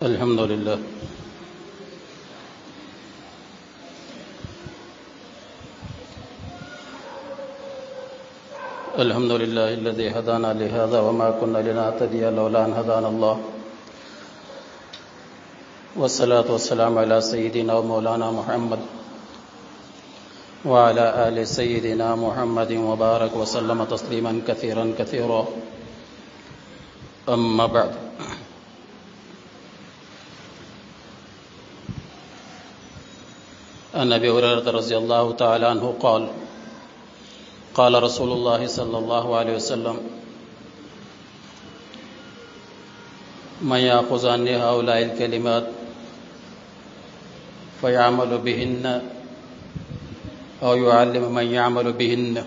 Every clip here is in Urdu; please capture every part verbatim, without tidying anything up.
الحمد لله الحمد لله الذي هدانا لهذا وما كنا لنهتدي لولا أن هدانا الله والصلاة والسلام على سيدنا ومولانا محمد وعلى آل سيدنا محمد وبارك وسلم تسليما كثيرا كثيرا أما بعد. عن ابي هريره رضي الله تعالى عنه قال قال رسول الله صلى الله عليه وسلم من يأخذ عني هؤلاء الكلمات فيعمل بهن أو يعلم من يعمل بهن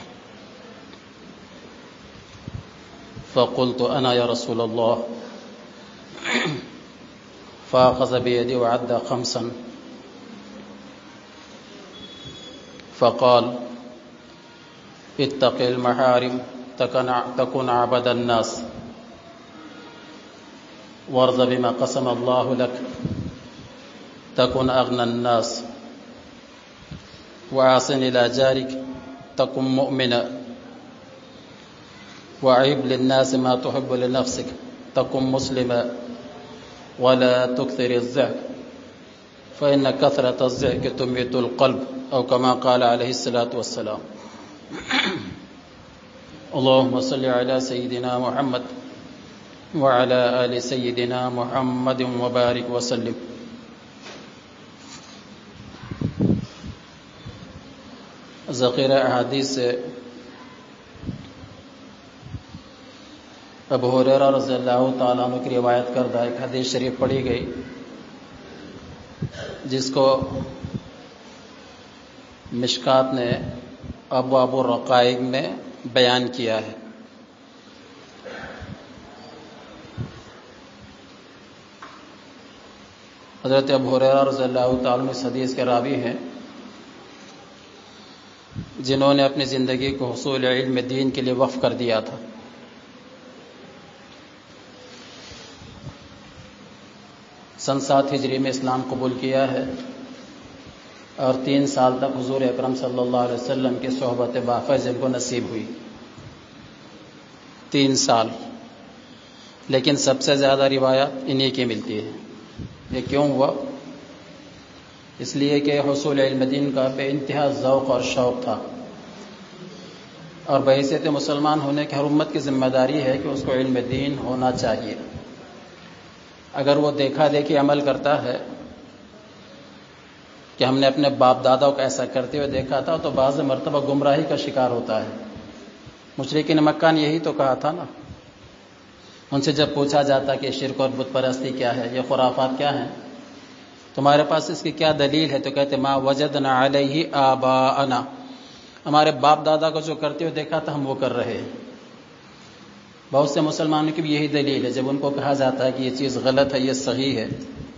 فقلت أنا يا رسول الله فأخذ بيدي وعد خمسا فقال اتق المحارم تكن عبد الناس وارض بما قسم الله لك تكن أغنى الناس وأحسن إلى جارك تكن مؤمنا وأحب للناس ما تحب لنفسك تكن مسلما ولا تكثر الزهد فإن كثرة الزهد تميت القلب أو كما قال عليه الصلاة والسلام. اللهم صل على سيدنا محمد وعلى آل سيدنا محمد وبارك وسلم. ذخیرہ احادیث سے ابو ہریرہ رضی اللہ تعالیٰ عنہ کی روایت کردہ ایک حدیث شریف پڑھی گئی جس کو مشکات نے ابواب الرقائق میں بیان کیا ہے. حضرت ابو ہریرہ رضی اللہ تعالیٰ عنہ اس حدیث کے راوی ہیں جنہوں نے اپنی زندگی کو حصول علم دین کے لیے وقف کر دیا تھا. سن سات ہجری میں اسلام قبول کیا ہے اور تین سال تک حضور اکرم صلی اللہ علیہ وسلم کی صحبت بافیض ان کو نصیب ہوئی. تین سال لیکن سب سے زیادہ روایات انہی کی ملتی ہے. یہ کیوں ہوا؟ اس لیے کہ حصول علم دین کا بے انتہا ذوق اور شوق تھا اور بحیثیت مسلمان ہونے کی ہر امت کی ذمہ داری ہے کہ اس کو علم دین ہونا چاہیے. اگر وہ دیکھا دیکھی عمل کرتا ہے کہ ہم نے اپنے باپ داداؤں کو ایسا کرتے ہوئے دیکھا تھا تو بعض مرتبہ گمراہی کا شکار ہوتا ہے. مشرکین مکہ نے یہی تو کہا تھا نا. ان سے جب پوچھا جاتا کہ شرک اور بت پرستی کیا ہے، یہ خرافات کیا ہیں، تمہارے پاس اس کی کیا دلیل ہے، تو کہتے ما وجدنا علیہ آباءنا، ہمارے باپ دادا کو جو کرتے ہوئے دیکھا تھا ہم وہ کر رہے ہیں. بہت سے مسلمانوں کی بھی یہی دلیل ہے. جب ان کو کہا جاتا ہے کہ یہ چیز غلط ہے، یہ صحیح ہے،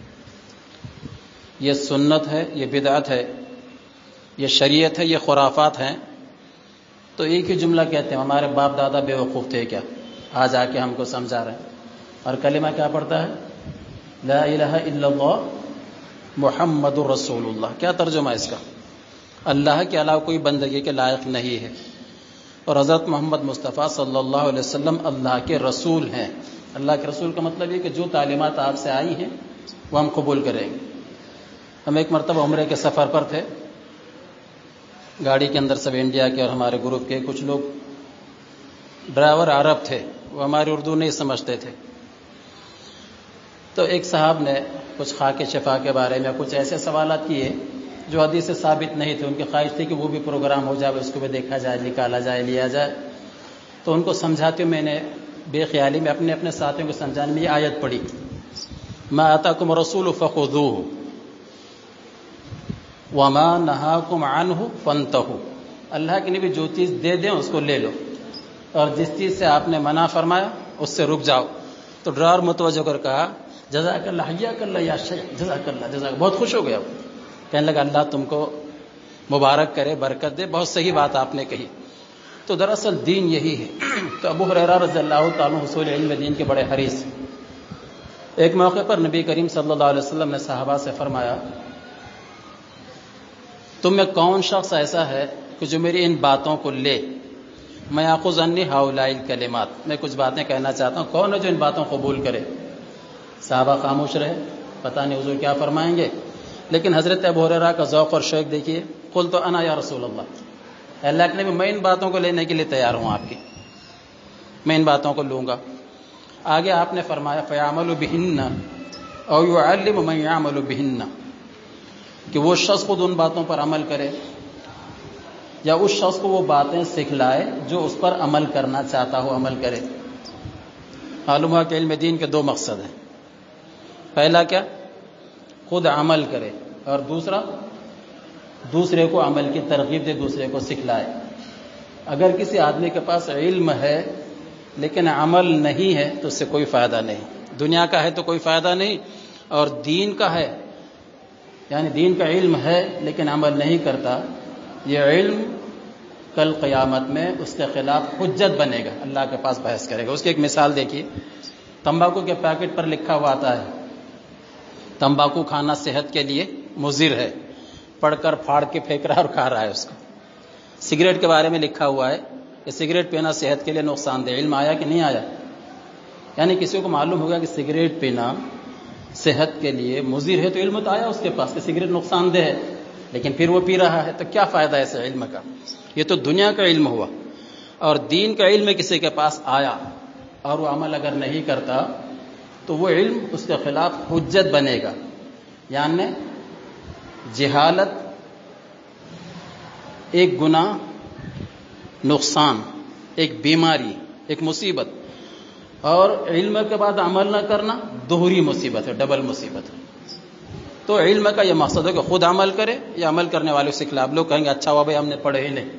یہ سنت ہے، یہ بدعت ہے، یہ شریعت ہے، یہ خرافات ہیں، تو ایک ہی جملہ کہتے ہیں ہمارے باپ دادا بے وقوف تھے کیا، آج آ کے ہم کو سمجھا رہے ہیں. اور کلمہ کیا پڑھتا ہے؟ لا الہ الا اللہ محمد الرسول اللہ. کیا ترجمہ ہے اس کا؟ اللہ کے علاوہ کوئی بندگی کے لائق نہیں ہے اور حضرت محمد مصطفیٰ صلی اللہ علیہ وسلم اللہ کے رسول ہیں. اللہ کے رسول کا مطلب یہ کہ جو تعلیمات آپ سے آئی ہیں وہ ہم قبول کریں گے. ہم ایک مرتبہ عمرے کے سفر پر تھے، گاڑی کے اندر سب انڈیا کے اور ہمارے گروپ کے کچھ لوگ، ڈرائیور عرب تھے، وہ ہماری اردو نہیں سمجھتے تھے. تو ایک صاحب نے کچھ خاک شفا کے بارے میں کچھ ایسے سوالات کیے جو حدیث سے ثابت نہیں تھے. ان کی خواہش تھی کہ وہ بھی پروگرام ہو جائے، اس کو بھی دیکھا جائے، نکالا جائے، لیا جائے. تو ان کو سمجھاتے ہوئے میں نے بے خیالی میں اپنے اپنے ساتھیوں کو سمجھانے میں یہ آیت پڑھی، ما آتاکم الرسول فخذوہ وما نہاکم عنہ فانتہوا. اللہ کے نبی جو چیز دے دیں اس کو لے لو اور جس چیز سے آپ نے منع فرمایا اس سے رک جاؤ. تو ڈرائیور متوجہ کر کہا جزاک اللہ حیاک اللہ یا شیخ، جزاک اللہ جزاک. بہت خوش ہو گیا، کہنے لگا اللہ تم کو مبارک کرے، برکت دے، بہت صحیح بات آپ نے کہی. تو دراصل دین یہی ہے. تو ابو ہریرہ رضی اللہ تعالیٰ عنہ حصول علم دین کے بڑے حریص. ایک موقع پر نبی کریم صلی اللہ علیہ وسلم نے صحابہ سے فرمایا تم میں کون شخص ایسا ہے کہ جو میری ان باتوں کو لے میں آخذ عنی ہؤلاء الکلمات، میں کچھ باتیں کہنا چاہتا ہوں، کون ہے جو ان باتوں کو قبول کرے؟ صحابہ خاموش رہے، پتہ نہیں حضور کیا فرمائیں گے، لیکن حضرت ابو ہریرہ کا ذوق اور شوق دیکھیے، قلت انا یا رسول اللہ، اللہ کے نبی میں ان باتوں کو لینے کے لیے تیار ہوں، آپ کی میں ان باتوں کو لوں گا۔ آگے آپ نے فرمایا فیعمل بہن او یعلم من یعمل بہن، کہ وہ شخص خود ان باتوں پر عمل کرے یا اس شخص کو وہ باتیں سکھلائے جو اس پر عمل کرنا چاہتا ہو عمل کرے۔ معلوم ہوا کہ علم دین کے دو مقصد ہیں، پہلا کیا؟ خود عمل کرے، اور دوسرا دوسرے کو عمل کی ترغیب دے، دوسرے کو سکھلائے۔ اگر کسی آدمی کے پاس علم ہے لیکن عمل نہیں ہے تو اس سے کوئی فائدہ نہیں، دنیا کا ہے تو کوئی فائدہ نہیں، اور دین کا ہے یعنی دین کا علم ہے لیکن عمل نہیں کرتا، یہ علم کل قیامت میں اس کے خلاف حجت بنے گا، اللہ کے پاس بحث کرے گا۔ اس کی ایک مثال دیکھیے، تمباکو کے پیکٹ پر لکھا ہوا آتا ہے تمباکو کھانا صحت کے لیے مضر ہے، پڑھ کر پھاڑ کے پھینک رہا ہے اور کھا رہا ہے اس کو۔ سگریٹ کے بارے میں لکھا ہوا ہے کہ سگریٹ پینا صحت کے لیے نقصان دہ، علم آیا کہ نہیں آیا؟ یعنی کسی کو معلوم ہوگا کہ سگریٹ پینا صحت کے لیے مضر ہے تو علم تو آیا اس کے پاس کہ سگریٹ نقصان دہ ہے، لیکن پھر وہ پی رہا ہے، تو کیا فائدہ ہے اس علم کا؟ یہ تو دنیا کا علم ہوا، اور دین کا علم کسی کے پاس آیا اور وہ عمل اگر نہیں کرتا تو وہ علم اس کے خلاف حجت بنے گا، یعنی جہالت ایک گناہ، نقصان، ایک بیماری، ایک مصیبت، اور علم کے بعد عمل نہ کرنا دوہری مصیبت ہے، ڈبل مصیبت ہے۔ تو علم کا یہ مقصد ہے کہ خود عمل کرے یا عمل کرنے والے سے خلاف۔ لوگ کہیں گے اچھا ہوا بھائی ہم نے پڑھے ہی نہیں،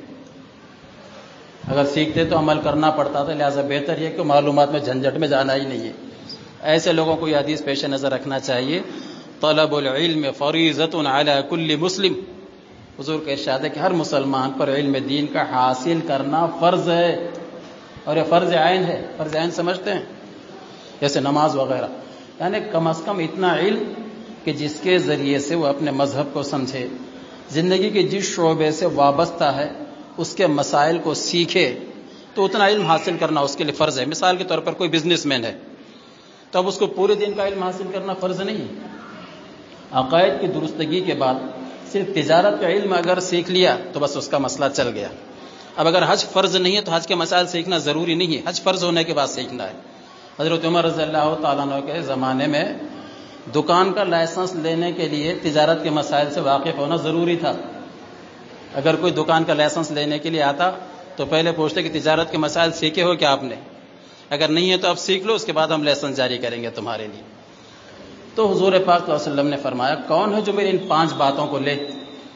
اگر سیکھتے تو عمل کرنا پڑتا تھا، لہٰذا بہتر یہ کہ معلومات میں جھنجٹ میں جانا ہی نہیں ہے۔ ایسے لوگوں کو یہ حدیث پیش نظر رکھنا چاہیے، طلب العلم فریضۃ علی کل مسلم، حضور کا ارشاد ہے کہ ہر مسلمان پر علم دین کا حاصل کرنا فرض ہے، اور یہ فرض عین ہے۔ فرض عین سمجھتے ہیں؟ جیسے نماز وغیرہ، یعنی کم از کم اتنا علم کہ جس کے ذریعے سے وہ اپنے مذہب کو سمجھے، زندگی کے جس شعبے سے وابستہ ہے اس کے مسائل کو سیکھے، تو اتنا علم حاصل کرنا اس کے لیے فرض ہے۔ مثال کے طور پر کوئی بزنس مین ہے تو اب اس کو پورے دن کا علم حاصل کرنا فرض نہیں۔ عقائد کی درستگی کے بعد صرف تجارت کا علم اگر سیکھ لیا تو بس اس کا مسئلہ چل گیا۔ اب اگر حج فرض نہیں ہے تو حج کے مسائل سیکھنا ضروری نہیں ہے، حج فرض ہونے کے بعد سیکھنا ہے۔ حضرت عمر رضی اللہ تعالیٰ عنہ کے زمانے میں دکان کا لائسنس لینے کے لیے تجارت کے مسائل سے واقف ہونا ضروری تھا۔ اگر کوئی دکان کا لائسنس لینے کے لیے آتا تو پہلے پوچھتے کہ تجارت کے مسائل سیکھے ہو کیا آپ نے، اگر نہیں ہے تو اب سیکھ لو، اس کے بعد ہم لائسنس جاری کریں گے تمہارے لیے۔ تو حضور پاک صلی اللہ علیہ وسلم نے فرمایا کون ہے جو میری ان پانچ باتوں کو لے؟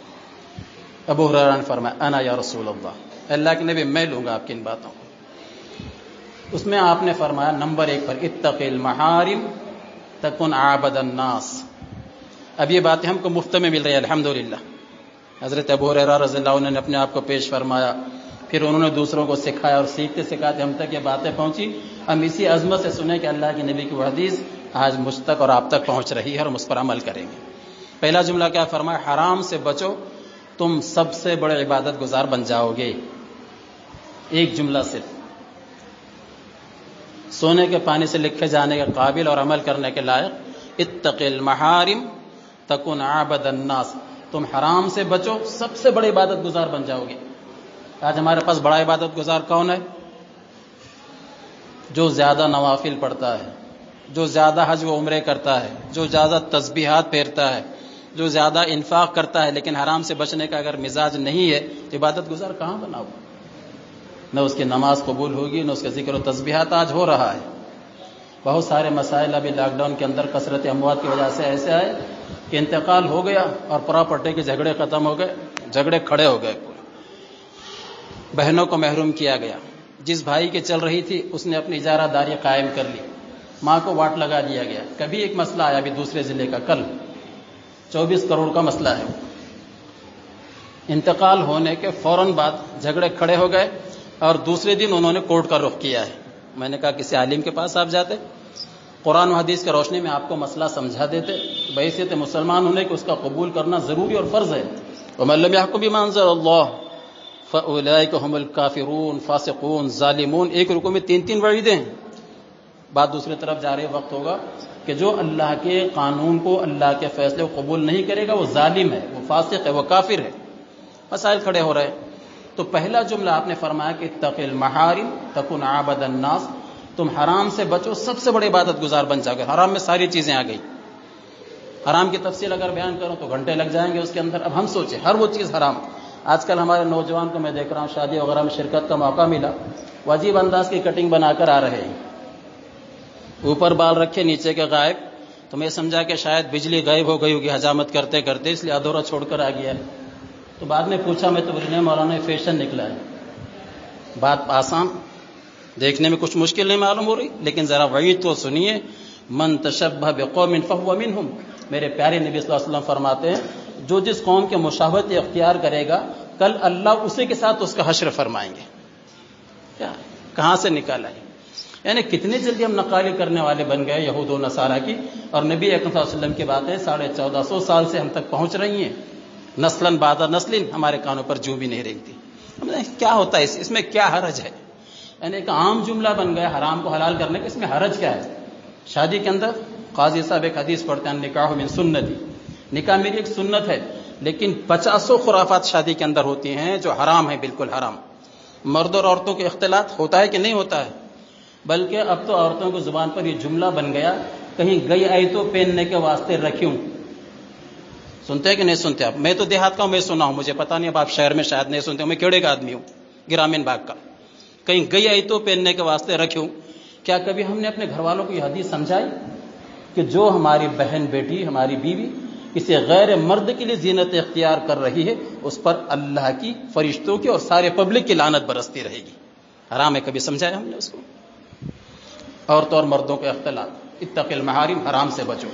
ابو ہریرہ نے فرمایا انا یا رسول اللہ، اللہ کے نبی میں لوں گا آپ کی ان باتوں کو۔ اس میں آپ نے فرمایا نمبر ایک پر اتق المحارم تکن عابد الناس۔ اب یہ باتیں ہم کو مفت میں مل رہی ہے الحمدللہ۔ حضرت ابو ہریرہ رضی اللہ عنہ نے اپنے آپ کو پیش فرمایا، پھر انہوں نے دوسروں کو سکھایا، اور سیکھتے سکھاتے ہم تک یہ باتیں پہنچی۔ ہم اسی عظمت سے سنیں کہ اللہ کے نبی کی وہ حدیث آج مجھ تک اور آپ تک پہنچ رہی ہے، اور ہم اس پر عمل کریں گے۔ پہلا جملہ کیا فرمایا؟ حرام سے بچو، تم سب سے بڑے عبادت گزار بن جاؤ گے۔ ایک جملہ صرف، سونے کے پانی سے لکھے جانے کے قابل اور عمل کرنے کے لائق، اتق المحارم تکن عابد الناس، تم حرام سے بچو، سب سے بڑے عبادت گزار بن جاؤ گے۔ آج ہمارے پاس بڑا عبادت گزار کون ہے؟ جو زیادہ نوافل پڑھتا ہے، جو زیادہ حج و عمرے کرتا ہے، جو زیادہ تسبیحات پھیرتا ہے، جو زیادہ انفاق کرتا ہے، لیکن حرام سے بچنے کا اگر مزاج نہیں ہے تو عبادت گزار کہاں بنا ہوا؟ نہ اس کی نماز قبول ہوگی، نہ اس کے ذکر و تسبیحات آج ہو رہا ہے۔ بہت سارے مسائل ابھی لاک ڈاؤن کے اندر کثرت اموات کی وجہ سے ایسے آئے کہ انتقال ہو گیا اور پراپرٹی کے جھگڑے ختم ہو گئے، جھگڑے کھڑے ہو گئے، پورے بہنوں کو محروم کیا گیا۔ جس بھائی کی چل رہی تھی اس نے اپنی اجارہ داری قائم کر لی، ماں کو واٹ لگا دیا گیا۔ کبھی ایک مسئلہ آیا ابھی دوسرے ضلع کا، کل چوبیس کروڑ کا مسئلہ ہے۔ انتقال ہونے کے فوراً بعد جھگڑے کھڑے ہو گئے اور دوسرے دن انہوں نے کورٹ کا رخ کیا ہے۔ میں نے کہا کسی عالم کے پاس آپ جاتے؟ قرآن و حدیث کی روشنی میں آپ کو مسئلہ سمجھا دیتے، بحیثیت مسلمان ہونے کہ اس کا قبول کرنا ضروری اور فرض ہے۔ وَمَن لَّمْ يَحْكُم بِمَا أَنزَلَ اللَّهُ فَأُولَٰئِكَ هُمُ الْكَافِرُونَ فاسقون ظالمون۔ ایک رکوع میں تین تین وعیدیں ہیں۔ بات دوسری طرف جا رہے وقت ہوگا کہ جو اللہ کے قانون کو، اللہ کے فیصلے کو قبول نہیں کرے گا وہ ظالم ہے، وہ فاسق ہے، وہ کافر ہے۔ مسائل کھڑے ہو رہے ہیں۔ تو پہلا جملہ آپ نے فرمایا کہ اتق المحارم تکن عابد الناس، تم حرام سے بچو، سب سے بڑے عبادت گزار بن جاؤ گے۔ حرام میں ساری چیزیں آ گئی۔ حرام کی تفصیل اگر بیان کروں تو گھنٹے لگ جائیں گے اس کے اندر۔ اب ہم سوچیں ہر وہ چیز حرام۔ آج کل ہمارے نوجوان کو میں دیکھ رہا ہوں شادی وغیرہ میں شرکت کا موقع ملا، وہ عجیب انداز کی کٹنگ بنا کر آ رہے ہیں، اوپر بال رکھے نیچے کے غائب۔ تو میں سمجھا کہ شاید بجلی غائب ہو گئی ہوگی حجامت کرتے کرتے، اس لیے ادھورا چھوڑ کر آ گیا ہے۔ تو بعد میں پوچھا میں تو بولے نہیں مولانا فیشن نکلا ہے۔ بات آسان، دیکھنے میں کچھ مشکل نہیں معلوم ہو رہی، لیکن ذرا وعید تو سنیے، من تشبہ بقوم فہو منہم۔ میرے پیارے نبی صلی اللہ علیہ وسلم فرماتے ہیں جو جس قوم کے مشابہت اختیار کرے گا کل اللہ اسی کے ساتھ اس کا حشر فرمائیں گے۔ کیا کہاں سے نکالا ہے؟ یعنی کتنی جلدی ہم نقالی کرنے والے بن گئے یہود و نصارہ کی، اور نبی اکرم صلی اللہ علیہ وسلم کی باتیں ساڑھے چودہ سو سال سے ہم تک پہنچ رہی ہیں، نسلاً بعد نسلیں ہمارے کانوں پر جو بھی نہیں رہتی۔ کیا ہوتا ہے اس اس میں کیا حرج ہے؟ یعنی ایک عام جملہ بن گیا حرام کو حلال کرنے کا، اس میں حرج کیا ہے؟ شادی کے اندر قاضی صاحب ایک حدیث پڑھتے ہیں نکاح من سنتی، نکاح میری ایک سنت ہے، لیکن پچاسوں خرافات شادی کے اندر ہوتی ہیں جو حرام ہے، بالکل حرام۔ مرد اور عورتوں کے اختلاط ہوتا ہے کہ نہیں ہوتا ہے؟ بلکہ اب تو عورتوں کی زبان پر یہ جملہ بن گیا کہیں گئی آئی تو پہننے کے واسطے رکھیوں۔ سنتے ہیں کہ نہیں سنتے آپ؟ میں تو دیہات کا ہوں، میں سنا ہوں، مجھے پتہ نہیں اب آپ شہر میں شاید نہیں سنتے ہوں، میں کیڑے کا آدمی ہوں، گرامین باغ کا۔ کہیں گئی آئی تو پہننے کے واسطے رکھیوں۔ کیا کبھی ہم نے اپنے گھر والوں کو یہ حدیث سمجھائی کہ جو ہماری بہن بیٹی، ہماری بیوی کسی غیر مرد کے لیے زینت اختیار کر رہی ہے اس پر اللہ کی، فرشتوں کی اور سارے پبلک کی لعنت برستی رہے گی؟ حرام ہے، کبھی سمجھایا ہم نے اس کو؟ عورتوں اور مردوں کے اختلاط، اتق المحارم، حرام سے بچو۔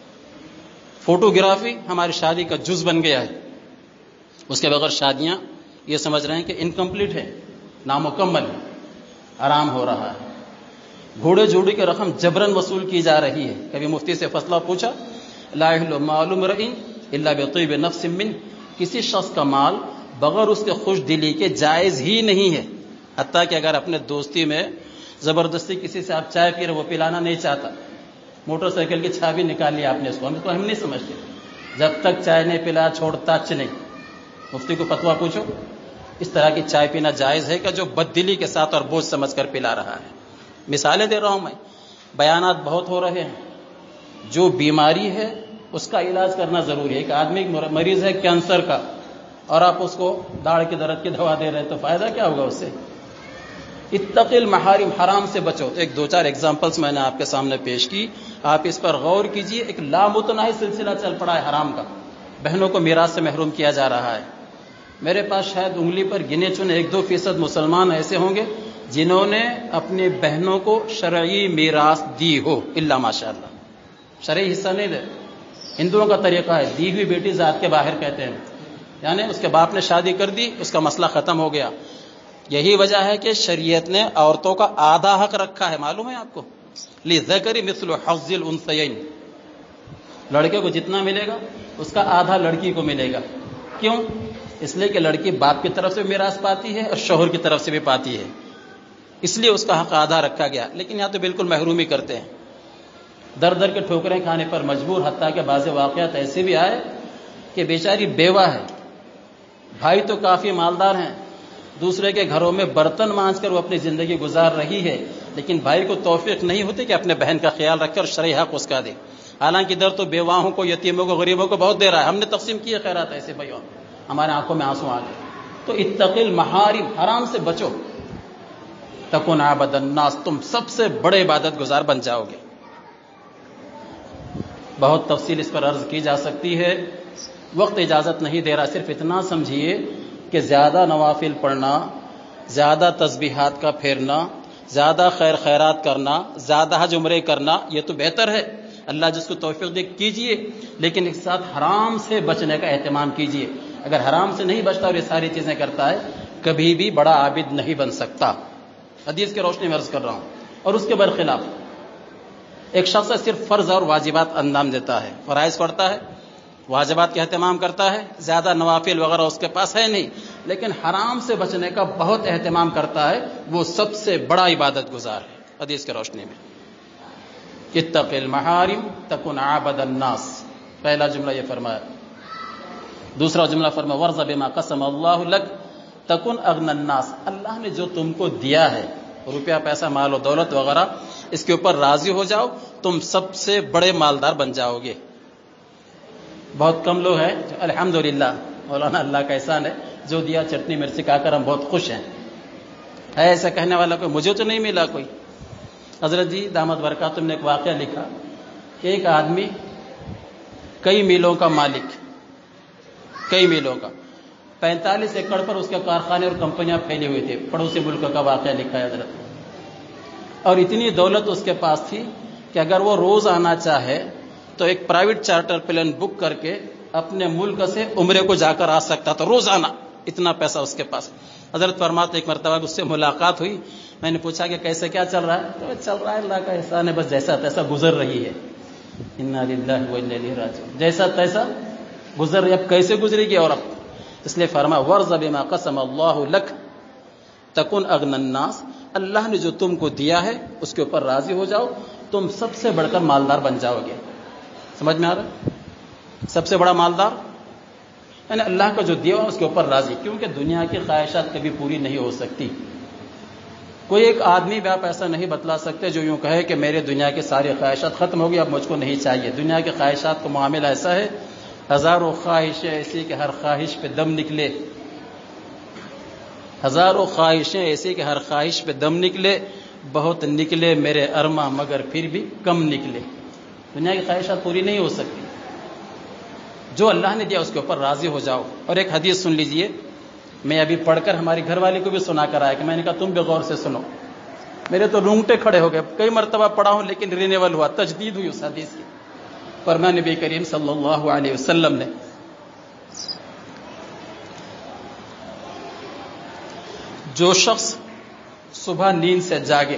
فوٹوگرافی ہماری شادی کا جز بن گیا ہے، اس کے بغیر شادیاں یہ سمجھ رہے ہیں کہ انکمپلیٹ ہے، نامکمل ہے، حرام ہو رہا ہے۔ گھوڑے جوڑی کی رقم جبرن وصول کی جا رہی ہے۔ کبھی مفتی سے فیصلہ پوچھا، لا یحل مال امرئ الا بطیب نفس من، کسی شخص کا مال بغیر اس کے خوش دلی کے جائز ہی نہیں ہے، حتیٰ کہ اگر اپنے دوستی میں زبردستی کسی سے آپ چائے پی رہے وہ پلانا نہیں چاہتا، موٹر سائیکل کی چھابی نکال لی آپ نے، اس کو ہم تو ہم نہیں سمجھتے، جب تک چائے نہیں پلا چھوڑتا چ نہیں۔ مفتی کو فتویٰ پوچھو، اس طرح کی چائے پینا جائز ہے کہ جو بددلی کے ساتھ اور بوجھ سمجھ کر پلا رہا ہے؟ مثالیں دے رہا ہوں میں، بیانات بہت ہو رہے ہیں۔ جو بیماری ہے اس کا علاج کرنا ضروری ہے۔ ایک آدمی مریض ہے کینسر کا اور آپ اس کو داڑھ کے درد کی دوا دے رہے ہیں تو فائدہ کیا ہوگا اس سے؟ اتق المحارم، حرام سے بچو۔ ایک دو چار ایگزامپلس میں نے آپ کے سامنے پیش کی، آپ اس پر غور کیجئے۔ ایک لامتناہی سلسلہ چل پڑا ہے حرام کا، بہنوں کو میراث سے محروم کیا جا رہا ہے۔ میرے پاس شاید انگلی پر گنے چنے ایک دو فیصد مسلمان ایسے ہوں گے جنہوں نے اپنی بہنوں کو شرعی میراث دی ہو، الا ماشاء اللہ، شرعی حصہ نہیں دے۔ ہندوؤں کا طریقہ ہے دی ہوئی بیٹی ذات کے باہر کہتے ہیں، یعنی اس کے باپ نے شادی کر دی، اس کا مسئلہ ختم ہو گیا۔ یہی وجہ ہے کہ شریعت نے عورتوں کا آدھا حق رکھا ہے، معلوم ہے آپ کو، للذکر مثل حظ الانثیین، لڑکے کو جتنا ملے گا اس کا آدھا لڑکی کو ملے گا۔ کیوں؟ اس لیے کہ لڑکی باپ کی طرف سے میراث پاتی ہے اور شوہر کی طرف سے بھی پاتی ہے، اس لیے اس کا حق آدھا رکھا گیا۔ لیکن یہاں تو بالکل محرومی کرتے ہیں، در در کے ٹھوکریں کھانے پر مجبور، حتیٰ کہ بعض واقعات ایسے بھی آئے کہ بیچاری بیوہ ہے، بھائی تو کافی مالدار ہیں، دوسرے کے گھروں میں برتن مانج کر وہ اپنی زندگی گزار رہی ہے، لیکن بھائی کو توفیق نہیں ہوتی کہ اپنے بہن کا خیال رکھے اور شرعی حق اس کا دے۔ حالانکہ ادھر تو بیواہوں کو، یتیموں کو، غریبوں کو بہت دے رہا ہے، ہم نے تقسیم کیے خیرات ایسے بھائیوں، ہمارے آنکھوں میں آنسو آ گئے۔ تو اتق المحارم، حرام سے بچو، تکن عبد الناس، تم سب سے بڑے عبادت گزار بن جاؤ گے۔ بہت تفصیل اس پر عرض کی جا سکتی ہے، وقت اجازت نہیں دے رہا، صرف اتنا سمجھیے کہ زیادہ نوافل پڑھنا، زیادہ تسبیحات کا پھیرنا، زیادہ خیر خیرات کرنا، زیادہ حج عمرے کرنا، یہ تو بہتر ہے، اللہ جس کو توفیق دے کیجئے، لیکن ایک ساتھ حرام سے بچنے کا اہتمام کیجئے۔ اگر حرام سے نہیں بچتا اور یہ ساری چیزیں کرتا ہے کبھی بھی بڑا عابد نہیں بن سکتا۔ حدیث کی روشنی میں عرض کر رہا ہوں۔ اور اس کے برخلاف ایک شخص صرف فرض اور واجبات انجام دیتا ہے، فرائض پڑھتا ہے، واجبات کا اہتمام کرتا ہے، زیادہ نوافل وغیرہ اس کے پاس ہے نہیں، لیکن حرام سے بچنے کا بہت اہتمام کرتا ہے، وہ سب سے بڑا عبادت گزار ہے حدیث کی روشنی میں۔ اتق المحارم تکن عابد الناس، پہلا جملہ یہ فرمایا۔ دوسرا جملہ فرمایا ورض بما قسم اللہ لک تکن اغنى الناس، اللہ نے جو تم کو دیا ہے روپیہ پیسہ مال و دولت وغیرہ، اس کے اوپر راضی ہو جاؤ، تم سب سے بڑے مالدار بن جاؤ گے۔ بہت کم لوگ ہیں جو الحمدللہ مولانا اللہ کا احسان ہے جو دیا چٹنی مرچی کھا کر ہم بہت خوش ہیں، ہے ایسا کہنے والا کوئی؟ مجھے تو نہیں ملا کوئی۔ حضرت جی دامت برکاتہم نے ایک واقعہ لکھا کہ ایک آدمی کئی میلوں کا مالک، کئی میلوں کا، پینتالیس ایکڑ پر اس کے کارخانے اور کمپنیاں پھیلی ہوئی تھی، پڑوسی ملک کا واقعہ لکھا ہے حضرت، اور اتنی دولت اس کے پاس تھی کہ اگر وہ روز آنا چاہے تو ایک پرائیویٹ چارٹر پلین بک کر کے اپنے ملک سے عمرے کو جا کر آ سکتا تھا روزانہ، اتنا پیسہ اس کے پاس۔ حضرت فرماتے ایک مرتبہ اس سے ملاقات ہوئی، میں نے پوچھا کہ کیسے کیا چل رہا ہے؟ تو چل رہا ہے اللہ کا احسان ہے، بس جیسا تیسا گزر رہی ہے، انا للہ و انا الیہ راجعون، جیسا تیسا گزر رہی ہے، اب کیسے گزرے گی؟ اور اب اس لیے فرمایا ورض بما قسم اللہ لک تکن اغنى الناس، اللہ نے جو تم کو دیا ہے اس کے اوپر راضی ہو جاؤ، تم سب سے بڑھ کر مالدار بن جاؤ گے۔ سمجھ میں آ رہا ہے؟ سب سے بڑا مالدار یعنی اللہ کا جو دیا اس کے اوپر راضی، کیونکہ دنیا کی خواہشات کبھی پوری نہیں ہو سکتی۔ کوئی ایک آدمی بھی آپ ایسا نہیں بتلا سکتے جو یوں کہے کہ میرے دنیا کی ساری خواہشات ختم ہو گئی، اب مجھ کو نہیں چاہیے۔ دنیا کی خواہشات کا معاملہ ایسا ہے، ہزاروں خواہشیں ایسی کہ ہر خواہش پہ دم نکلے، ہزاروں خواہشیں ایسی کہ ہر خواہش پہ دم نکلے، بہت نکلے میرے ارماں مگر پھر بھی کم نکلے۔ دنیا کی خواہشات پوری نہیں ہو سکتی، جو اللہ نے دیا اس کے اوپر راضی ہو جاؤ۔ اور ایک حدیث سن لیجئے، میں ابھی پڑھ کر ہماری گھر والی کو بھی سنا کر آیا کہ میں نے کہا تم بھی غور سے سنو، میرے تو رونگٹے کھڑے ہو گئے، کئی مرتبہ پڑھا ہوں لیکن رینیول ہوا، تجدید ہوئی اس حدیث کی۔ فرمایا نبی کریم صلی اللہ علیہ وسلم نے، جو شخص صبح نیند سے جاگے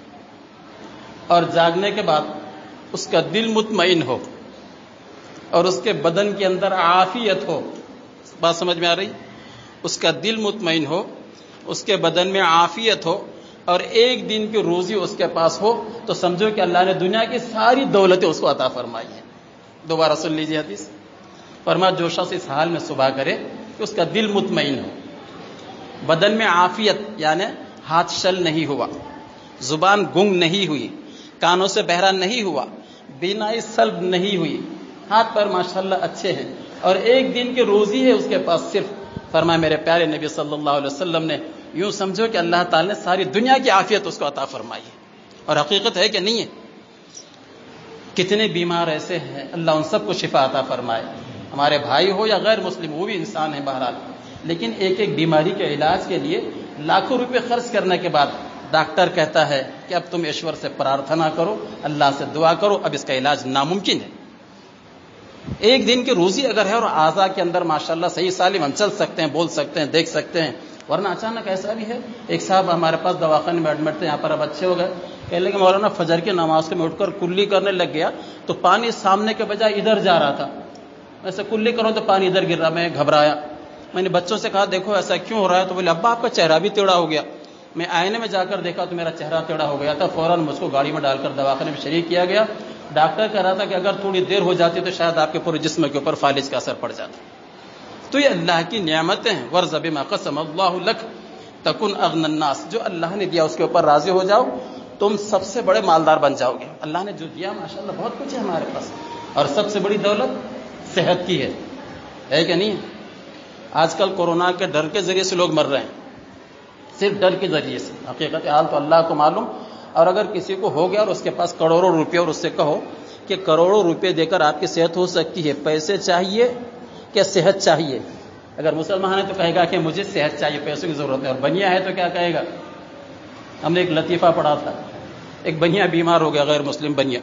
اور جاگنے کے بعد اس کا دل مطمئن ہو اور اس کے بدن کے اندر عافیت ہو، بات سمجھ میں آ رہی؟ اس کا دل مطمئن ہو، اس کے بدن میں عافیت ہو اور ایک دن کی روزی اس کے پاس ہو، تو سمجھو کہ اللہ نے دنیا کی ساری دولتیں اس کو عطا فرمائی ہیں۔ دوبارہ سن لیجیے حدیث، فرمایا جو شخص اس حال میں صبح کرے کہ اس کا دل مطمئن ہو، بدن میں عافیت یعنی ہاتھ شل نہیں ہوا، زبان گنگ نہیں ہوئی، کانوں سے بہرا نہیں ہوا، بینائی سلب نہیں ہوئی، ہاتھ پر ماشاءاللہ اچھے ہیں، اور ایک دن کی روزی ہے اس کے پاس صرف، فرمایا میرے پیارے نبی صلی اللہ علیہ وسلم نے، یوں سمجھو کہ اللہ تعالی نے ساری دنیا کی عافیت اس کو عطا فرمائی ہے۔ اور حقیقت ہے کہ نہیں ہے؟ کتنے بیمار ایسے ہیں، اللہ ان سب کو شفا عطا فرمائے، ہمارے بھائی ہو یا غیر مسلم، وہ بھی انسان ہیں بہرحال، لیکن ایک ایک بیماری کے علاج کے لیے لاکھوں روپے خرچ کرنے کے بعد ڈاکٹر کہتا ہے کہ اب تم ایشور سے پرارتھنا کرو، اللہ سے دعا کرو، اب اس کا علاج ناممکن ہے۔ ایک دن کی روزی اگر ہے اور اعضاء کے اندر ماشاءاللہ صحیح سالم ہم چل سکتے ہیں، بول سکتے ہیں، دیکھ سکتے ہیں، ورنہ اچانک ایسا بھی ہے، ایک صاحب ہمارے پاس دواخانے میں ایڈمٹ تھے، یہاں پر اب اچھے ہو گئے، کہنے لگے مولانا فجر کی نماز کے میں اٹھ کر کلی کرنے لگ گیا تو پانی سامنے کے بجائے ادھر جا رہا تھا، ایسے کلی کروں تو پانی ادھر گر رہا، میں گھبرایا، میں نے بچوں سے کہا دیکھو ایسا کیوں ہو رہا ہے؟ تو بولے ابا آپ کا چہرہ بھی ٹیڑھا ہو گیا۔ میں آئینے میں جا کر دیکھا تو میرا چہرہ ٹیڑھا ہو گیا تھا، فوراً مجھ کو گاڑی میں ڈال کر دواخانے میں شریک کیا گیا۔ ڈاکٹر کہہ رہا تھا کہ اگر تھوڑی دیر ہو جاتی تو شاید آپ کے پورے جسم کے اوپر فالج کا اثر پڑ جاتا۔ تو یہ اللہ کی نعمتیں ہیں، ورض بما قسم اللہ لک تکن اغنى الناس، جو اللہ نے دیا اس کے اوپر راضی ہو جاؤ، تم سب سے بڑے مالدار بن جاؤ گے۔ اللہ نے جو دیا ماشاءاللہ بہت کچھ ہے ہمارے پاس، اور سب سے بڑی دولت صحت کی ہے، ہے کہ نہیں؟ آج کل کورونا کے ڈر کے ذریعے سے لوگ مر رہے ہیں، صرف ڈر کے ذریعے سے، حقیقت حال تو اللہ کو معلوم۔ اور اگر کسی کو ہو گیا اور اس کے پاس کروڑوں روپے اور اس سے کہو کہ کروڑوں روپے دے کر آپ کی صحت ہو سکتی ہے، پیسے چاہیے کیا صحت چاہیے؟ اگر مسلمان ہے تو کہے گا کہ مجھے صحت چاہیے، پیسوں کی ضرورت ہے، اور بنیا ہے تو کیا کہے گا؟ ہم نے ایک لطیفہ پڑھا تھا، ایک بنیا بیمار ہو گیا، غیر مسلم بنیا،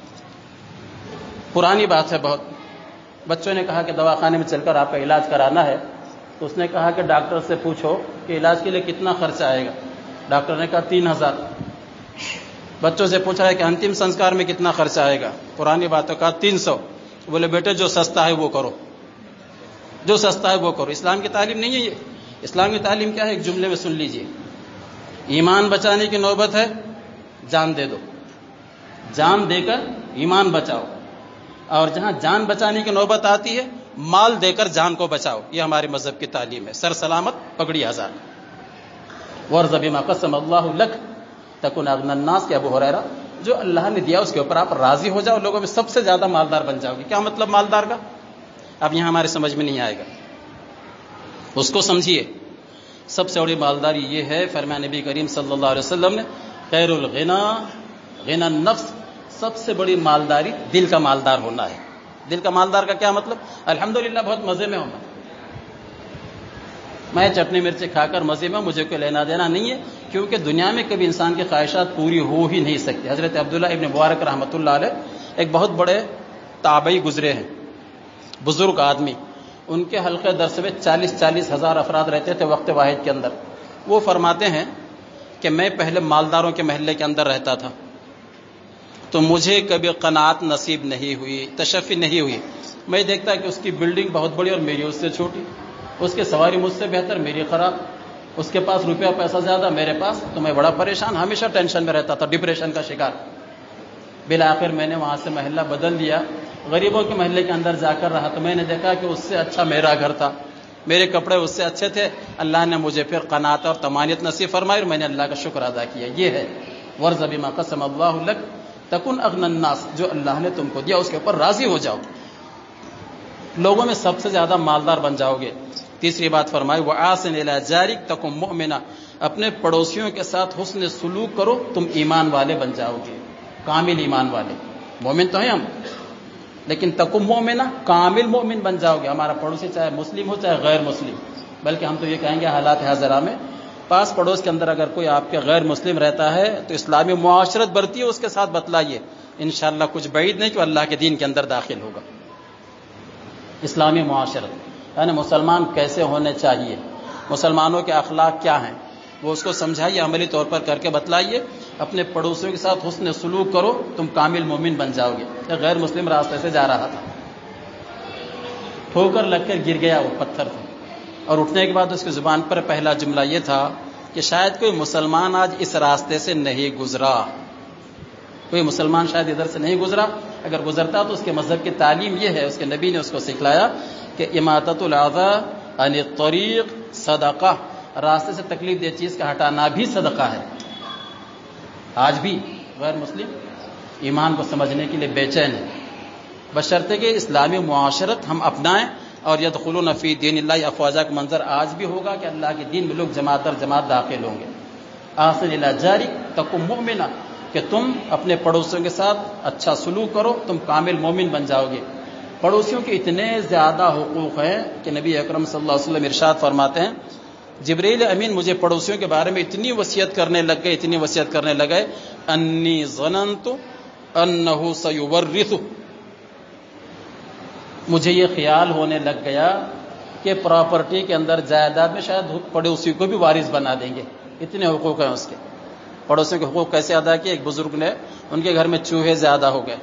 پرانی بات ہے بہت، بچوں نے کہا کہ دواخانے میں چل کر آپ کا علاج کرانا ہے، تو اس نے کہا کہ ڈاکٹر سے پوچھو کہ علاج کے لیے کتنا خرچہ آئے گا۔ ڈاکٹر نے کہا تین ہزار۔ بچوں سے پوچھا ہے کہ انتم سنسکار میں کتنا خرچہ آئے گا؟ پرانی باتوں کا تین سو. بولے بیٹے جو سستا ہے وہ کرو، جو سستا ہے وہ کرو. اسلام کی تعلیم نہیں ہے یہ. اسلام کی تعلیم کیا ہے؟ ایک جملے میں سن لیجئے. ایمان بچانے کی نوبت ہے، جان دے دو، جان دے کر ایمان بچاؤ. اور جہاں جان بچانے کی نوبت آتی ہے مال دے کر جان کو بچاؤ. یہ ہمارے مذہب کی تعلیم ہے. سر سلامت پگڑی آزاد. وارض بما قسم اللہ لک تکن اغنی الناس کے ابو ہریرہ، جو اللہ نے دیا اس کے اوپر آپ راضی ہو جاؤ، لوگوں میں سب سے زیادہ مالدار بن جاؤ گے. کیا مطلب مالدار کا؟ اب یہاں ہمارے سمجھ میں نہیں آئے گا، اس کو سمجھیے. سب سے بڑی مالداری یہ ہے، فرمایا نبی کریم صلی اللہ علیہ وسلم نے، خیر الغنا غنى النفس. سب سے بڑی مالداری دل کا مالدار ہونا ہے. دل کا مالدار کا کیا مطلب؟ الحمدللہ بہت مزے میں ہونا، میں چٹنی مرچی کھا کر مزے میں، مجھے کوئی لینا دینا نہیں ہے، کیونکہ دنیا میں کبھی انسان کی خواہشات پوری ہو ہی نہیں سکتی. حضرت عبداللہ ابن مبارک رحمۃ اللہ علیہ ایک بہت بڑے تابعی گزرے ہیں، بزرگ آدمی. ان کے حلقے درس میں چالیس چالیس ہزار افراد رہتے تھے وقت واحد کے اندر. وہ فرماتے ہیں کہ میں پہلے مالداروں کے محلے کے اندر رہتا تھا، تو مجھے کبھی قناعت نصیب نہیں ہوئی، تشفی نہیں ہوئی. میں دیکھتا کہ اس کی بلڈنگ بہت بڑی اور میری اس سے چھوٹی، اس کی سواری مجھ سے بہتر میری خراب، اس کے پاس روپیہ پیسہ زیادہ میرے پاس، تو میں بڑا پریشان، ہمیشہ ٹینشن میں رہتا تھا، ڈپریشن کا شکار. بالآخر میں نے وہاں سے محلہ بدل لیا، غریبوں کے محلے کے اندر جا کر رہا. تو میں نے دیکھا کہ اس سے اچھا میرا گھر تھا، میرے کپڑے اس سے اچھے تھے. اللہ نے مجھے پھر قناعت اور طمانینت نصیب فرمائی اور میں نے اللہ کا شکر ادا کیا. یہ ہے ورض بما قسم اللہ لک تکن اغنی الناس. جو اللہ نے تم کو دیا اس کے اوپر راضی ہو جاؤ، لوگوں میں سب سے زیادہ مالدار بن جاؤ گے. تیسری بات فرمائی وَآسن إِلَىٰ جَارِكَ تَكُن مُؤْمِنًا. اپنے پڑوسیوں کے ساتھ حسن سلوک کرو، تم ایمان والے بن جاؤ گے، کامل ایمان والے. مومن تو ہیں ہم، لیکن تکن مومنہ، کامل مومن بن جاؤ گے. ہمارا پڑوسی چاہے مسلم ہو چاہے غیر مسلم، بلکہ ہم تو یہ کہیں گے حالات حاضرہ میں پاس پڑوس کے اندر اگر کوئی آپ کے غیر مسلم رہتا ہے تو اسلامی معاشرت برتی ہے، اس کے ساتھ بتلائیے، انشاءاللہ کچھ بعید نہیں کہ اللہ کے دین کے اندر داخل ہوگا. اسلامی معاشرت یعنی مسلمان کیسے ہونے چاہیے، مسلمانوں کے اخلاق کیا ہیں، وہ اس کو سمجھائیے، عملی طور پر کر کے بتلائیے. اپنے پڑوسیوں کے ساتھ حسن سلوک کرو، تم کامل مومن بن جاؤ گے. ایک غیر مسلم راستے سے جا رہا تھا، ٹھوکر لگ کر گر گیا، وہ پتھر تھا، اور اٹھنے کے بعد اس کی زبان پر پہلا جملہ یہ تھا کہ شاید کوئی مسلمان آج اس راستے سے نہیں گزرا، کوئی مسلمان شاید ادھر سے نہیں گزرا. اگر گزرتا تو اس کے مذہب کی تعلیم یہ ہے، اس کے نبی نے اس کو سکھلایا کہ اماطۃ الاذى عن الطریق صدقہ، راستے سے تکلیف دہ چیز کا ہٹانا بھی صدقہ ہے. آج بھی غیر مسلم ایمان کو سمجھنے کے لیے بے چین ہے، بشرطے کہ اسلامی معاشرت ہم اپنائیں. اور یدخلون فی دین اللہ افواجا کا منظر آج بھی ہوگا کہ اللہ کے دین میں لوگ جماعت در جماعت داخل ہوں گے. آسن الی جارک تکن مؤمنا، کہ تم اپنے پڑوسیوں کے ساتھ اچھا سلوک کرو، تم کامل مومن بن جاؤ گے. پڑوسیوں کے اتنے زیادہ حقوق ہیں کہ نبی اکرم صلی اللہ علیہ وسلم ارشاد فرماتے ہیں جبریل امین مجھے پڑوسیوں کے بارے میں اتنی وصیت کرنے لگ گئے اتنی وصیت کرنے لگے انی ظننت انہ سیورث، مجھے یہ خیال ہونے لگ گیا کہ پراپرٹی کے اندر جائیداد میں شاید پڑوسی کو بھی وارث بنا دیں گے، اتنے حقوق ہیں اس کے. پڑوسیوں کے حقوق کیسے ادا کیے؟ ایک بزرگ نے، ان کے گھر میں چوہے زیادہ ہو گئے،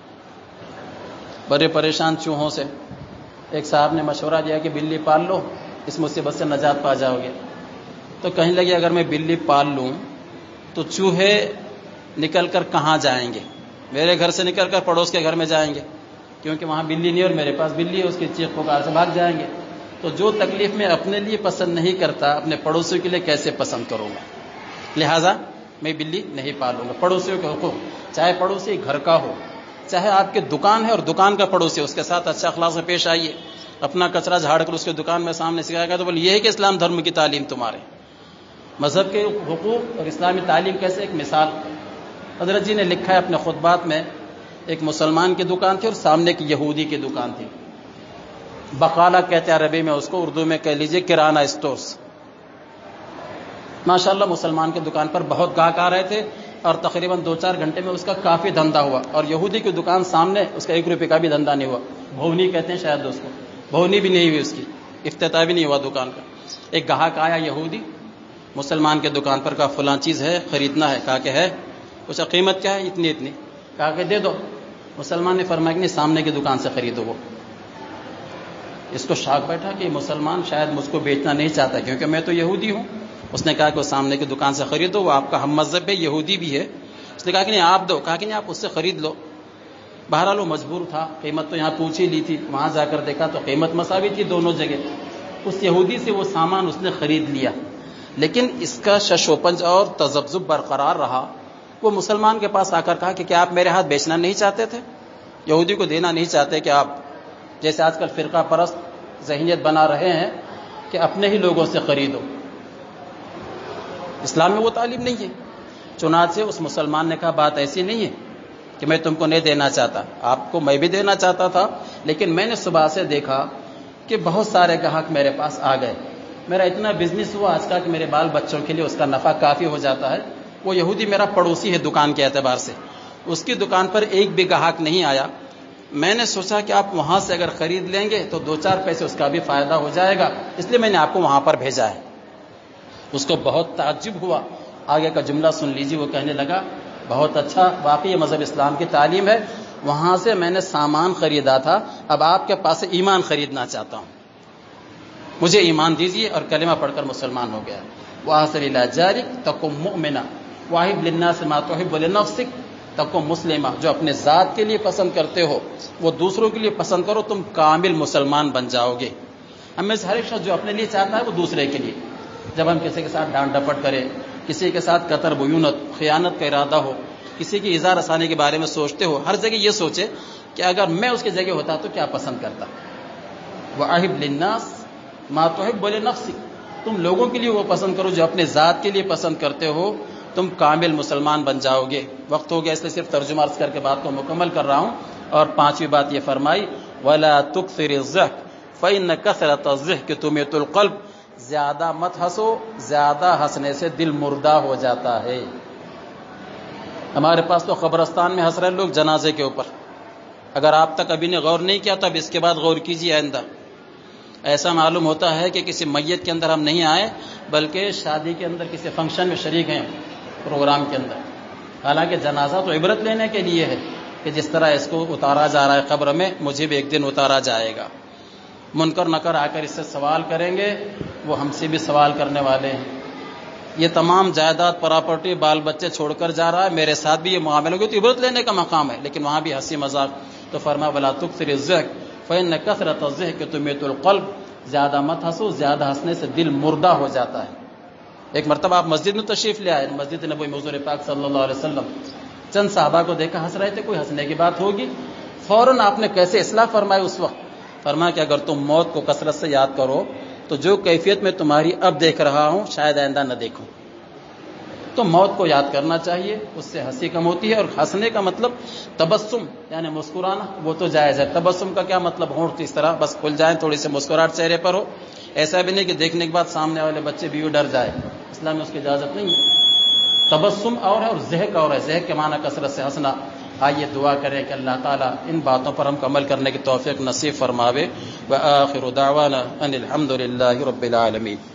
بڑے پریشان چوہوں سے. ایک صاحب نے مشورہ دیا کہ بلی پال لو، اس مصیبت سے نجات پا جاؤ گے. تو کہنے لگے اگر میں بلی پال لوں تو چوہے نکل کر کہاں جائیں گے؟ میرے گھر سے نکل کر پڑوس کے گھر میں جائیں گے، کیونکہ وہاں بلی نہیں اور میرے پاس بلی ہے، اس کی چیخ پکار سے بھاگ جائیں گے. تو جو تکلیف میں اپنے لیے پسند نہیں کرتا اپنے پڑوسیوں کے لیے کیسے پسند کروں گا؟ لہٰذا میں بلی نہیں پالوں گا. پڑوسیوں کے حقوق، چاہے پڑوسی گھر کا ہو، چاہے آپ کے دکان ہے اور دکان کا پڑوسی، اس کے ساتھ اچھا اخلاق سے پیش آئیے. اپنا کچرا جھاڑ کر اس کے دکان میں سامنے سکھائے گا تو بول یہ ہے کہ اسلام دھرم کی تعلیم تمہارے مذہب کے حقوق اور اسلامی تعلیم کیسے. ایک مثال حضرت جی نے لکھا ہے اپنے خطبات میں، ایک مسلمان کی دکان تھی اور سامنے ایک یہودی کی دکان تھی. بقالہ کہتے ہیں عربی میں اس کو، اردو میں کہہ لیجئے کرانہ اسٹورز. ماشاءاللہ مسلمان کی دکان پر بہت گاہک آ رہے تھے اور تقریباً دو چار گھنٹے میں اس کا کافی دھندا ہوا. اور یہودی کی دکان سامنے، اس کا ایک روپے کا بھی دھندا نہیں ہوا. بھونی کہتے ہیں شاید اس کو، بھونی بھی نہیں ہوئی، اس کی افتتاح بھی نہیں ہوا دکان کا. ایک گاہک آیا یہودی مسلمان کے دکان پر، کہا فلاں چیز ہے خریدنا ہے. کہا کہ ہے. پوچھا قیمت کیا ہے؟ اتنی اتنی. کہا کہ دے دو. مسلمان نے فرمایا کہ نہیں سامنے کی دکان سے خریدو. وہ اس کو شاک بیٹھا کہ مسلمان شاید مجھ کو بیچنا نہیں چاہتا کیونکہ میں تو یہودی ہوں. اس نے کہا کہ وہ سامنے کی دکان سے خریدو, وہ آپ کا ہم مذہب ہے, یہودی بھی ہے. اس نے کہا کہ نہیں آپ دو. کہا کہ نہیں آپ اس سے خرید لو. بہرحال وہ مجبور تھا, قیمت تو یہاں پوچھ ہی لی تھی, وہاں جا کر دیکھا تو قیمت مساوی تھی دونوں جگہ. اس یہودی سے وہ سامان اس نے خرید لیا, لیکن اس کا شش و پنج اور تذبذب برقرار رہا. وہ مسلمان کے پاس آ کر کہا کہ کیا آپ میرے ہاتھ بیچنا نہیں چاہتے تھے؟ یہودی کو دینا نہیں چاہتے کہ آپ جیسے آج کل فرقہ پرست ذہنیت بنا رہے ہیں کہ اپنے ہی لوگوں سے خریدو. اسلام میں وہ تعلیم نہیں ہے. چنانچہ اس مسلمان نے کہا بات ایسی نہیں ہے کہ میں تم کو نہیں دینا چاہتا, آپ کو میں بھی دینا چاہتا تھا, لیکن میں نے صبح سے دیکھا کہ بہت سارے گاہک میرے پاس آ گئے, میرا اتنا بزنس ہوا آج کا کہ میرے بال بچوں کے لیے اس کا نفع کافی ہو جاتا ہے. وہ یہودی میرا پڑوسی ہے دکان کے اعتبار سے, اس کی دکان پر ایک بھی گاہک نہیں آیا. میں نے سوچا کہ آپ وہاں سے اگر خرید لیں گے تو دو چار پیسے اس کا بھی فائدہ ہو جائے گا, اس لیے میں نے آپ کو وہاں پر بھیجا ہے. اس کو بہت تعجب ہوا. آگے کا جملہ سن لیجیے. وہ کہنے لگا بہت اچھا, واقعی یہ مذہب اسلام کی تعلیم ہے. وہاں سے میں نے سامان خریدا تھا, اب آپ کے پاس سے ایمان خریدنا چاہتا ہوں, مجھے ایمان دیجیے. اور کلمہ پڑھ کر مسلمان ہو گیا. وَأَحْسِنْ إِلَىٰ جَارِكَ تَكُن مُؤْمِنًا وَأَحِبْ لِلنَّاسِ مَا تُحِبُّ لِنَفْسِكَ تَكُن مُسْلِمًا. جو اپنے ذات کے لیے پسند کرتے ہو وہ دوسروں کے لیے پسند کرو, تم کامل مسلمان بن جاؤ گے. ہم میں سے ہر ایک شخص جو اپنے لیے چاہتا ہے وہ دوسرے کے لیے. جب ہم کسی کے ساتھ ڈانٹ ڈپٹ کریں, کسی کے ساتھ قطر بیونت خیانت کا ارادہ ہو, کسی کی ایذا رسانے کے بارے میں سوچتے ہو, ہر جگہ یہ سوچے کہ اگر میں اس کی جگہ ہوتا تو کیا پسند کرتا. وَأَحِبْ لِلنَّاسِ مَا تُحِبُّ لِنَفْسِكَ. تم لوگوں کے لیے وہ پسند کرو جو اپنے ذات کے لیے پسند کرتے ہو, تم کامل مسلمان بن جاؤ گے. وقت ہو گیا اس لیے صرف ترجمہ عرض کر کے بات کو مکمل کر رہا ہوں. اور پانچویں بات یہ فرمائی وَلَا تُكْثِرِ الضِّحْكَ فَإِنَّ كَثْرَةَ الضِّحْكِ تُمِيتُ الْقَلْبَ. زیادہ مت ہنسو, زیادہ ہنسنے سے دل مردہ ہو جاتا ہے. ہمارے پاس تو قبرستان میں ہنس رہے لوگ جنازے کے اوپر. اگر آپ تک ابھی نے غور نہیں کیا تو اب اس کے بعد غور کیجیے آئندہ. ایسا معلوم ہوتا ہے کہ کسی میت کے اندر ہم نہیں آئے بلکہ شادی کے اندر کسی فنکشن میں شریک ہیں, پروگرام کے اندر. حالانکہ جنازہ تو عبرت لینے کے لیے ہے کہ جس طرح اس کو اتارا جا رہا ہے قبر میں, مجھے بھی ایک دن اتارا جائے گا. منکر نکر آ کر اس سے سوال کریں گے, وہ ہم سے بھی سوال کرنے والے ہیں. یہ تمام جائیداد پراپرٹی بال بچے چھوڑ کر جا رہا ہے, میرے ساتھ بھی یہ معاملہ ہوگا, تو عبرت لینے کا مقام ہے. لیکن وہاں بھی ہنسی مذاق. تو فرمایا وَلَا تُكْثِرِ الضِّحْكَ فَإِنَّ كَثْرَةَ الضِّحْكِ تُمِيتُ الْقَلْبَ. زیادہ مت ہنسو, زیادہ ہنسنے سے دل مردہ ہو جاتا ہے. ایک مرتبہ آپ مسجد میں تشریف لے آئے, مسجد نبوی حضور پاک صلی اللہ علیہ وسلم, چند صحابہ کو دیکھا ہنس رہے تھے, کوئی ہنسنے کی بات ہوگی. فوراً آپ نے کیسے اصلاح فرمائی اس وقت؟ فرمایا کہ اگر تم موت کو کثرت سے یاد کرو تو جو کیفیت میں تمہاری اب دیکھ رہا ہوں شاید آئندہ نہ دیکھوں. تو موت کو یاد کرنا چاہیے, اس سے ہنسی کم ہوتی ہے. اور ہنسنے کا مطلب تبسم یعنی مسکرانا, وہ تو جائز ہے. تبسم کا کیا مطلب؟ ہونٹ اس طرح بس کھل جائیں, تھوڑی سی مسکراہٹ چہرے پر ہو. ایسا بھی نہیں کہ دیکھنے کے بعد سامنے والے بچے بھی ڈر جائے, اسلام میں اس کی اجازت نہیں ہے. تبسم اور ہے اور ضحک اور ہے. ضحک کے معنی کثرت سے ہنسنا. آئیے دعا کریں کہ اللہ تعالیٰ ان باتوں پر ہم کو عمل کرنے کی توفیق نصیب فرماوے. وآخر دعوانا ان الحمد للہ رب العالمین.